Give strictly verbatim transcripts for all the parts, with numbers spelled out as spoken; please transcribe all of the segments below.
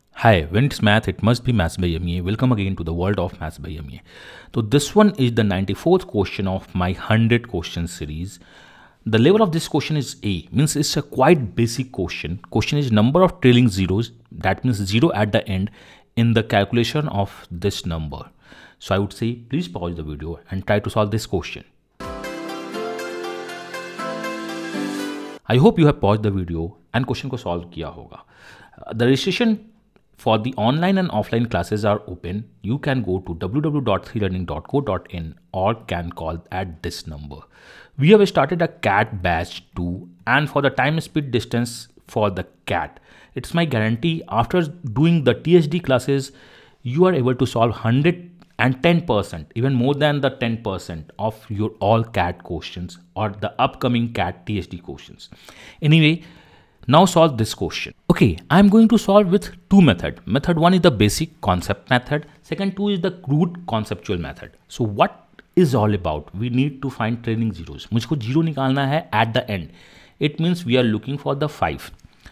Hi, when it's math, it must be Maths by M E A. Welcome again to the world of Maths by M E A. So this one is the ninety-fourth question of my one hundred question series. The level of this question is A, means it's a quite basic question. Question is number of trailing zeros, that means zero at the end in the calculation of this number. So I would say please pause the video and try to solve this question. I hope you have paused the video and question को solve किया होगा. Uh, The registration for the online and offline classes are open. You can go to w w w dot three learning dot co dot in or can call at this number. We have started a CAT batch two, and for the time, speed, distance for the CAT, it's my guarantee after doing the T H D classes, you are able to solve one hundred ten percent, even more than the ten percent of your all CAT questions or the upcoming CAT T H D questions. Anyway, now solve this question. Okay, I'm going to solve with two methods. Method one is the basic concept method. Second two is the crude conceptual method. So what is all about? We need to find trailing zeros. मुझको zero निकालना है at the end. It means we are looking for the five.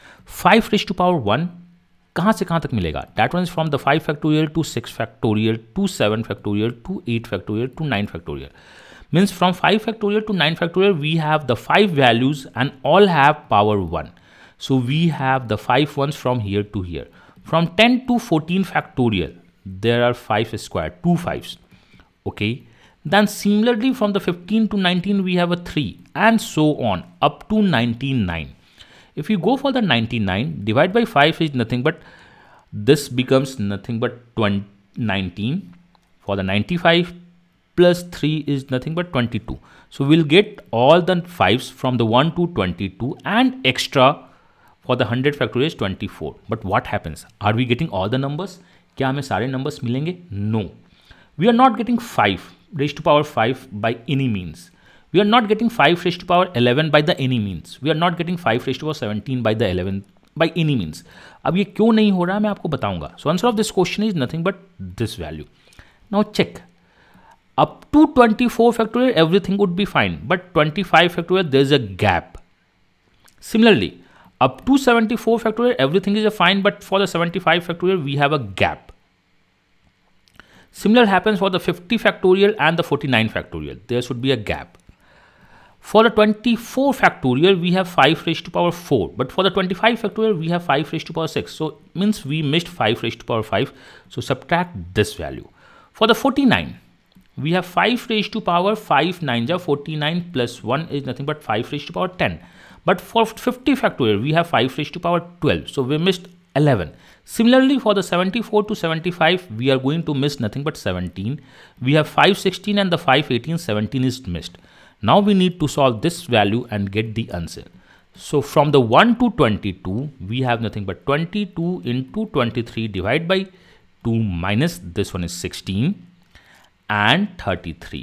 five raised to power one कहाँ से कहाँ तक मिलेगा? That one is from the five factorial to six factorial to seven factorial to eight factorial to nine factorial. Means from five factorial to nine factorial we have the five values and all have power one. So we have the five ones from here to here. From ten to fourteen factorial, there are five square, two fives. Okay. Then similarly from the fifteen to nineteen, we have a three and so on up to ninety-nine. If you go for the ninety-nine, divide by five is nothing but this becomes nothing but nineteen. For the ninety-five plus three is nothing but twenty-two. So we'll get all the fives from the one to twenty-two and extra for the one hundred factorial is twenty-four. But what happens? Are we getting all the numbers? क्या हमें सारे numbers मिलेंगे? No. We are not getting five raised to power five by any means. We are not getting five raised to power eleven by the any means. We are not getting five raised to power seventeen by the eleven by any means. अब ये क्यों नहीं हो रहा है मैं आपको बताऊंगा. So answer of this question is nothing but this value. Now check. Up to twenty-four factorial everything would be fine. But twenty-five factorial there is a gap. Similarly, up to seventy-four factorial, everything is a fine, but for the seventy-five factorial, we have a gap. Similar happens for the fifty factorial and the forty-nine factorial. There should be a gap. For the twenty-four factorial, we have five raised to power four, but for the twenty-five factorial, we have five raised to power six. So means we missed five raised to power five. So subtract this value. For the forty-nine, we have five raised to power five, nine, forty-nine plus one is nothing but five raised to power ten. But for fifty factorial, we have five raised to power twelve. So we missed eleven. Similarly, for the seventy-four to seventy-five, we are going to miss nothing but seventeen. We have five sixteen and the five eighteen, seventeen is missed. Now we need to solve this value and get the answer. So from the one to twenty-two, we have nothing but twenty-two into twenty-three divided by two minus this one is sixteen and thirty-three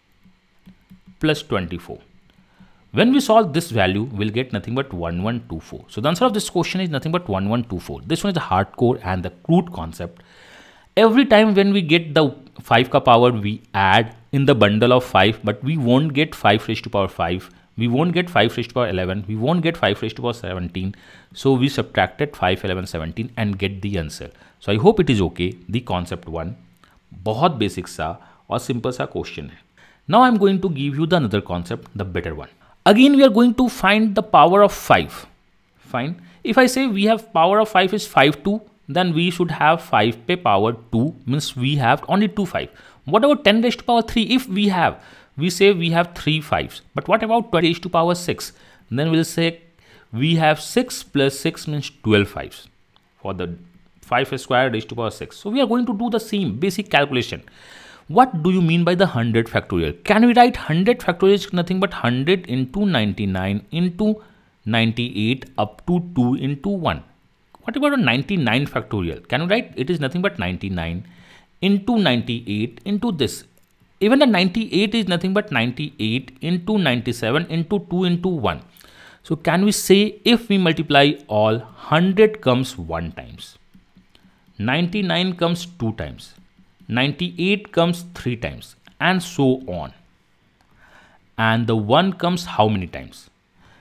plus twenty-four. When we solve this value, we'll get nothing but one one two four. So the answer of this question is nothing but one one two four. This one is the hardcore and the crude concept. Every time when we get the five ka power, we add in the bundle of five, but we won't get five raised to power five. We won't get five raised to power eleven. We won't get five raised to power seventeen. So we subtracted five, eleven, seventeen and get the answer. So I hope it is okay. The concept one. बहुत basic सा और simple सा question है. Now I'm going to give you the another concept, the better one. Again, we are going to find the power of five. Fine. If I say we have power of five is five, two, then we should have five pe power two, means we have only two five. What about ten raised to power three? If we have, we say we have three fives. But what about twenty raised to power six? Then we'll say we have six plus six means twelve fives for the five square raised to power six. So we are going to do the same basic calculation. What do you mean by the one hundred factorial? Can we write one hundred factorial is nothing but one hundred into ninety-nine into ninety-eight up to two into one. What about a ninety-nine factorial? Can we write it is nothing but ninety-nine into ninety-eight into this. Even the ninety-eight is nothing but ninety-eight into ninety-seven into two into one. So can we say if we multiply all, one hundred comes one times, ninety-nine comes two times, ninety-eight comes three times and so on. And the one comes how many times?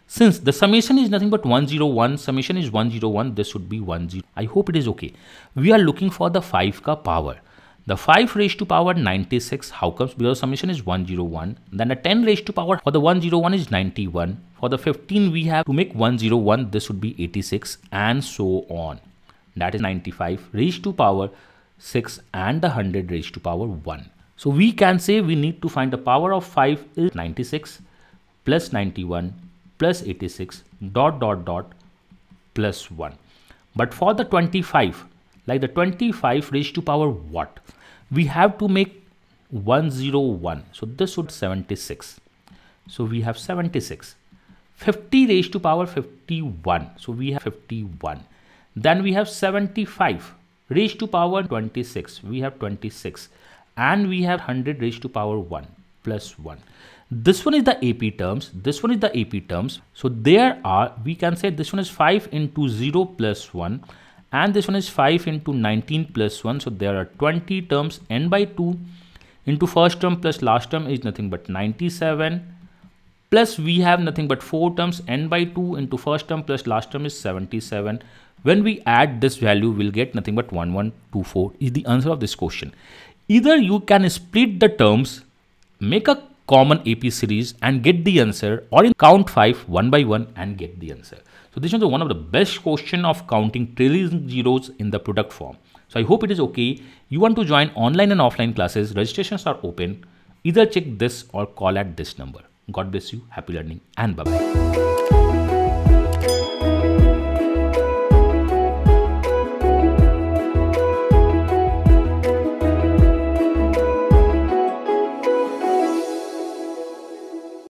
Since the summation is nothing but one zero one, summation is one zero one, this should be one zero. I hope it is okay. We are looking for the five ka power. The five raised to power ninety-six, how comes? Because summation is one zero one. Then the ten raised to power for the one zero one is ninety-one. For the fifteen we have to make one zero one, this would be eighty-six, and so on. That is ninety-five raised to power six and the one hundred raised to power one. So we can say we need to find the power of five is ninety-six plus ninety-one plus eighty-six dot dot dot plus one. But for the twenty-five, like the twenty-five raised to power what? We have to make one zero one. So this would seventy-six. So we have seventy-six. fifty raised to power fifty-one. So we have fifty-one. Then we have seventy-five raised to power twenty-six. We have twenty-six. And we have one hundred raised to power one plus one. This one is the A P terms. This one is the A P terms. So there are, we can say this one is five into zero plus one. And this one is five into nineteen plus one. So there are twenty terms. N by two into first term plus last term is nothing but ninety-seven. Plus we have nothing but four terms. N by two into first term plus last term is seventy-seven. When we add this value, we'll get nothing but one one two four is the answer of this question. Either you can split the terms, make a common A P series and get the answer, or in count five one by one and get the answer. So this is one of the best question of counting trailing zeros in the product form. So I hope it is okay. You want to join online and offline classes, registrations are open. Either check this or call at this number. God bless you. Happy learning and bye-bye.